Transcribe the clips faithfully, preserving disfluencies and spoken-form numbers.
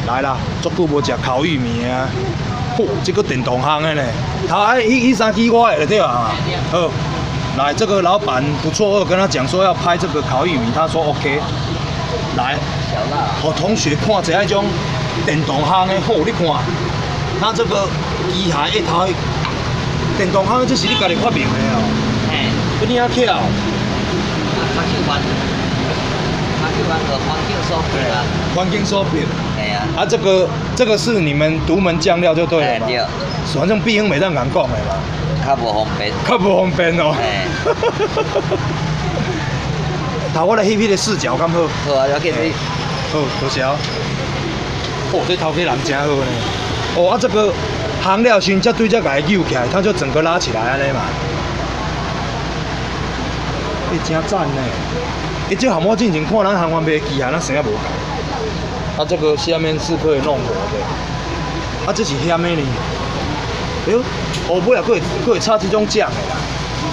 来啦，足久无食烤玉米啊！嚯、哦，这个电动烘的呢，好，哎，一、一三支我的对吧？好，来，这个老板不错，我有跟他讲说要拍这个烤玉米，他说 OK。来，给同学看一下这种电动烘的，好，你看，他这个机械一头电动烘，这是你家己发明的哦。哎，这你啊巧。 他去玩，他去玩个环境手柄啊。 环境手柄。 哎呀。 啊，这个这个是你们独门酱料就对了嘛。对。反正必应袂当人讲的嘛。 较无方便。 较无方便哦。 哎。 头我来翕翕个视角，敢好？ 好啊，要给你。 好，多谢。哦，这头家人真好呢。哦，啊，这个烘料先才对才给它扭起来，它就整个拉起来安尼嘛。欸，真赞呢！欸，这项我之前看咱台湾卖的机械，咱生意无够。啊，这个下面是可以弄活的。啊，这是咸的呢。哎呦，后尾啊，佫会佫会插这种酱的啦。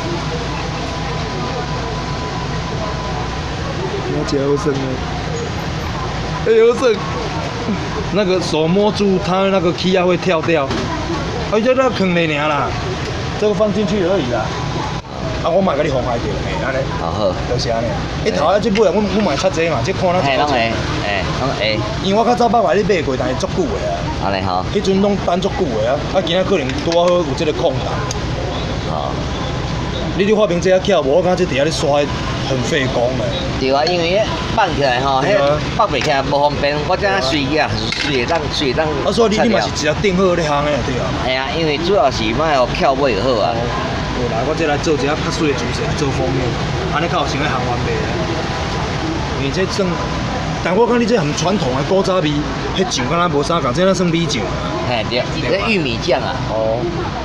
我真好生哦！哎呦，生！那个手摸住它那个 key 啊会跳掉，而且那坑的尔啦，这个放进去而已啦。啊，我买给你红海掉，嘿，安尼。好好，就是安尼。你头啊，这买我我买较济嘛，这看咱。嘿，拢会，嘿，拢会。因为我较早捌买你买过，但是足久的啊。安尼好。迄阵拢等足久的啊，啊，今仔可能拄好有这个空档。好。你就发明这啊巧，无我感觉这底下咧刷很费工的。对啊，因为放起来吼，迄放袂起来无方便，我这样随啊，随当随当。啊，所以你你嘛是直接定好咧烘的对啊。系啊，因为主要是莫互翘尾就好啊。好啦，我这来做一下较水的主食来做封面，安尼较有像咧烘完卖的。因为这算，但我看你这很传统的古早味，迄酱敢若无啥共，这咱算米酱。嘿对，这玉米酱啊。哦。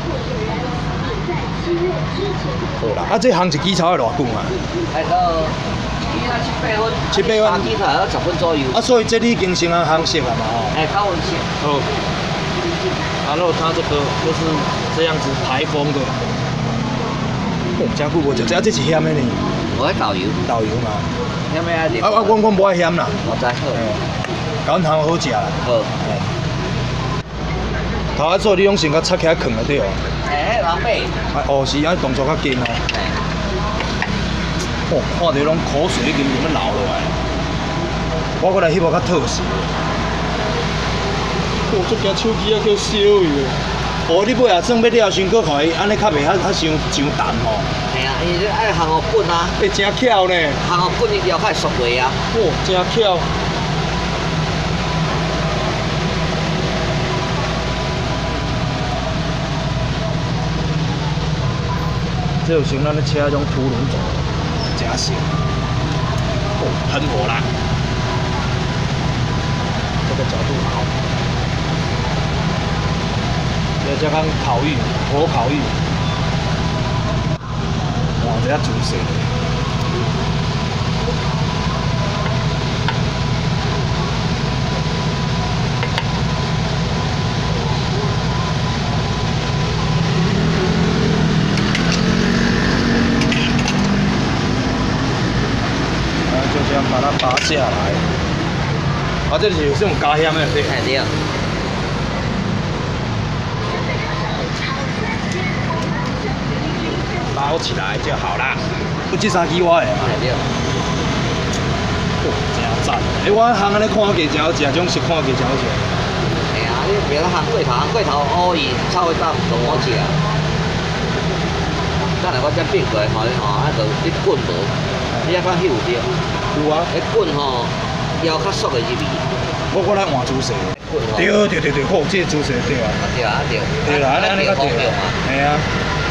好啦，啊，这烘一支炒要偌久啊？哎，到七八分。七八分。三支炒要十分左右。啊，所以这你已经先烘烘熟了嘛？哦。哎，高温熟。好。然后它这个就是这样子排风的。哦，真久无食，这这是咸的呢。我爱豆油。豆油嘛。咸的啊？啊啊，我我无爱咸啦。我知好。搞汤好食啦。好。头仔做你拢先甲拆起来放了对哦。哎，老妹。啊，哦是，啊动作较紧哦。哦，看着拢口水已经慢慢流落来。我过来翕个较特色。哦，这件手机啊叫小伊。哦，你尾啊算要了，先搁互伊安尼较袂遐遐伤上淡吼。系啊，伊这爱烘互滚啊。诶，真巧呢。烘互滚伊了较会熟落啊。哦，真巧。这有像咱咧车迄种凸轮轴，真像。哦，喷火啦！这个角度好。这叫讲烤玉，火烤玉。哇，这下煮熟了。把它拔下来，啊，这就是这种加咸的，对。对啊。包起来就好啦。不这三支我的嘛。对。哦，真赞！哎，我烘安尼看起真好食，种是看起真好食。系啊，你别个烘过头，过头乌伊炒会当唔好食。等下我再变过来，吼，吼，啊，就你滚无，你也较翕有着。有啊，迄滚吼，腰较缩的入去。我我来换姿势。对对对对，好，这姿势对啊。对啊，对。对啦，安尼安尼较对啊。系啊。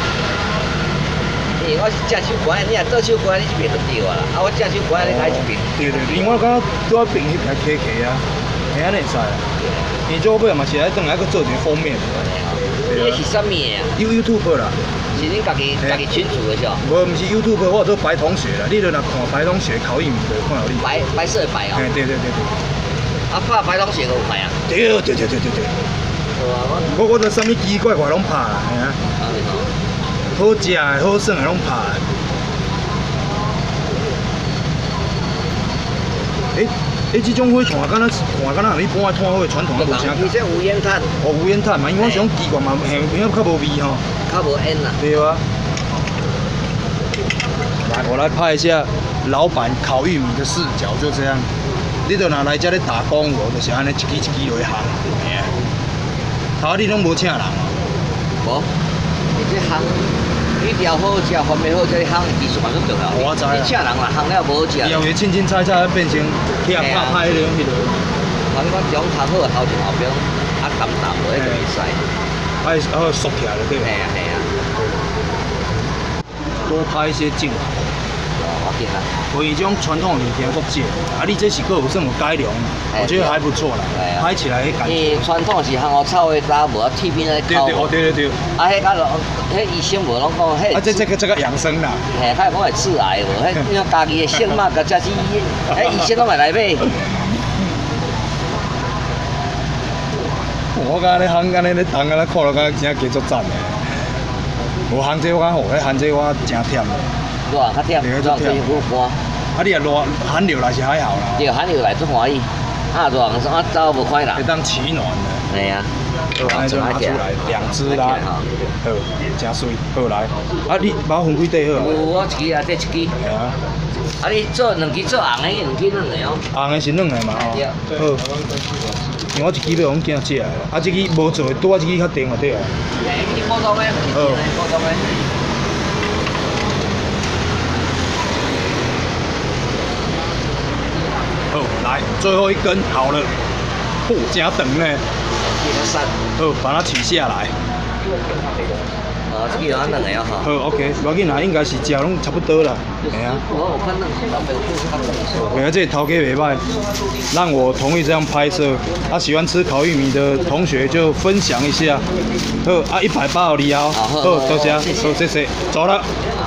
因为我是正手关，你若倒手关，你这边就对啊啦。啊，我正手关，你开一边。对对对，因为我感觉我平迄边客客啊，系安尼会使啊。因为做尾嘛是来等下去做一个封面。你是啥物的啊 ？YouTube 啦。是恁家己家己群主的是哦？无，毋是 YouTube， 我做白同学啦。你著若看白同学考玉米就看到你。白白色的白哦。嘿，对对对对。啊，拍白同学都有拍啊？对对对对对对。好啊，我我我啥物奇怪怪拢拍啦，嘿啊。好食的、好耍的拢拍啦。诶、欸， 诶，这种火炭敢若看敢若一般的炭火传统都无啥。 伊这有烟炭， 哦，无烟炭嘛，因为我想奇怪嘛，嘿，因为较无味吼。 较无烟啦。 对啊。来，我来拍一下老板烤玉米的视角，就这样。你就若来这里打工，我就是安尼一支一支落行。嘿啊。头你拢无请人哦。 无，你这行，你料好食，饭袂好食，你行技术嘛足重要。 我知啊。 你请人啦，行了无好食。 以后会凊凊彩彩变成去啊拍拍迄种迄落。 反正讲头好头前后边，啊淡淡无迄个会使。 哎，然后缩起来了，对吧？ 系啊系啊。 多拍一些镜头。 我见啦。 所以这种传统的物件国际，啊，你这是个有这么改良，我觉得还不错啦。拍起来感觉。 伊传统是香菇炒的搭，无铁边咧烤。 对对哦对对对。 啊，迄个咯，迄医生无拢讲迄。 啊，这这个这个养生啦。 嘿，迄讲会致癌无？迄因为家己的性嘛，甲才是医，迄医生拢会来买。 我感觉咧行安尼咧动安尼看落，感觉真加足赞的。无行这我较好，迄行这我真忝。 热较忝，这样子有寒。 啊，你若热寒流来是还好啦。 对，寒流来足欢喜。啊，热啊走无快啦。 会当取暖的。 系啊。 好，就拿出来两只啦。好，真水。好来，啊你把分几块好啊？ 有我一支啊，这一支。 系啊。 啊，你做两支做红的，两支软的哦。 红的是软的嘛吼。好。因为我一支要我囝食的，啊，这支无做，拄啊这支较甜就对啊。 嘿，你普通的，好，普通的。 好，来最后一根好了，嚯，真长呢。好，把它取下来。 哦，这个有安两个哦哈。 好 ，OK， 无要紧啦，应该是食拢差不多啦。系啊。 我有看两个， 原来这头家袂歹，让我同意这样拍摄。啊，喜欢吃烤玉米的同学就分享一下。好，啊，一百八好你啊。好，多谢，好，谢谢，走了。